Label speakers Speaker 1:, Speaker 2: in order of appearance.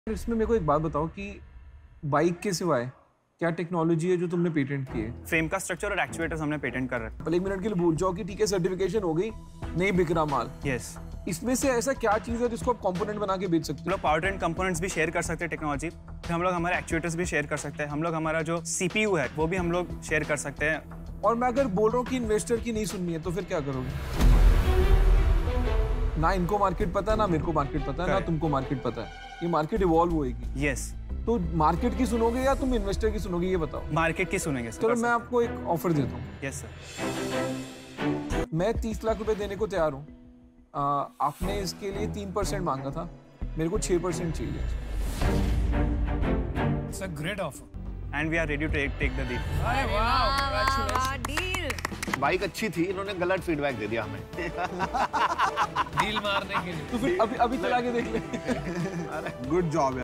Speaker 1: इसमें मेरे को एक बात बताओ कि बाइक के सिवाय क्या टेक्नोलॉजी है जो तुमने पेटेंट की है?
Speaker 2: फ्रेम का स्ट्रक्चर और एक्चुएटर्स हमने पेटेंट कर रखे हैं।
Speaker 1: पहले एक मिनट के लिए भूल जाओ कि ठीक है सर्टिफिकेशन हो गई, नहीं बिक रहा माल।
Speaker 2: यस।
Speaker 1: इसमें से ऐसा क्या चीज़ है जिसको आप कंपोनेंट बना के बेच सकते
Speaker 2: हम लोग पावर ट्रेन कंपोनेंट्स भी शेयर कर सकते हैं टेक्नोलॉजी, फिर हम लोग हमारे एक्चुएटर्स भी शेयर कर सकते हैं, हम लोग हमारा जो CPU है वो भी हम लोग शेयर कर सकते हैं।
Speaker 1: हो? और मैं अगर बोल रहा हूँ कि इन्वेस्टर की नहीं सुननी है तो फिर क्या करोगे? ना इनको मार्केट पता है, ना मेरे को मार्केट पता है, ना तुमको मार्केट पता है। ये मार्केट इवॉल्व होएगी।
Speaker 2: यस।
Speaker 1: तो मार्केट की सुनोगे या तुम इन्वेस्टर की सुनोगे, ये बताओ।
Speaker 2: मार्केट की सुनेंगे सर।
Speaker 1: चलो मैं आपको एक ऑफर देता हूँ।
Speaker 2: Yes sir.
Speaker 1: मैं 30 लाख रुपए देने को तैयार हूँ। आपने इसके लिए 3% मांगा था, मेरे को 6% चाहिए।
Speaker 3: It's a great offer.
Speaker 2: And we are ready to take the deal.
Speaker 3: अरे वाह, congratulations.
Speaker 4: डील। बाइक अच्छी थी, इन्होंने गलत फीडबैक दे दिया हमें।
Speaker 3: डील मारने के लिए।
Speaker 1: तो फिर अभी चला के देख ले।
Speaker 5: गुड जॉब है।